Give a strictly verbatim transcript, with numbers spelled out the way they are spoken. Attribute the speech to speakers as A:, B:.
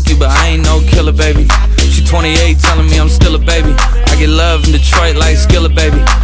A: you, but I ain't no killer, baby. She twenty-eight telling me I'm still a baby. I get love in Detroit like Skillet, baby.